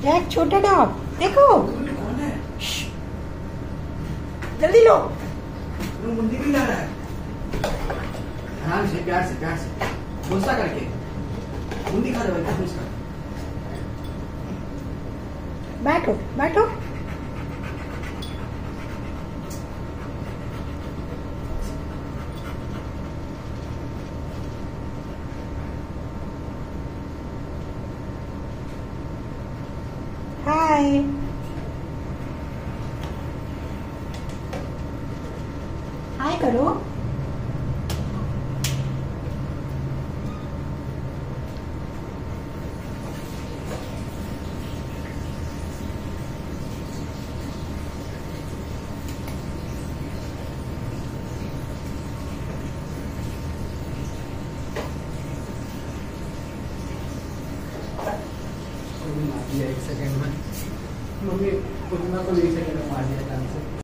Jack छोटा dog देखो। कौन है? जल्दी लो। मुंडी भी ला रहा है। आराम से, प्यार से गुस्सा करके मुंडी खा रहे भाई, गुस्सा। बैठो बैठो। हाय। हाय करो। एक सेकंड में मम्मी, कुछ ना कुछ एक सेकंड में मार दिया।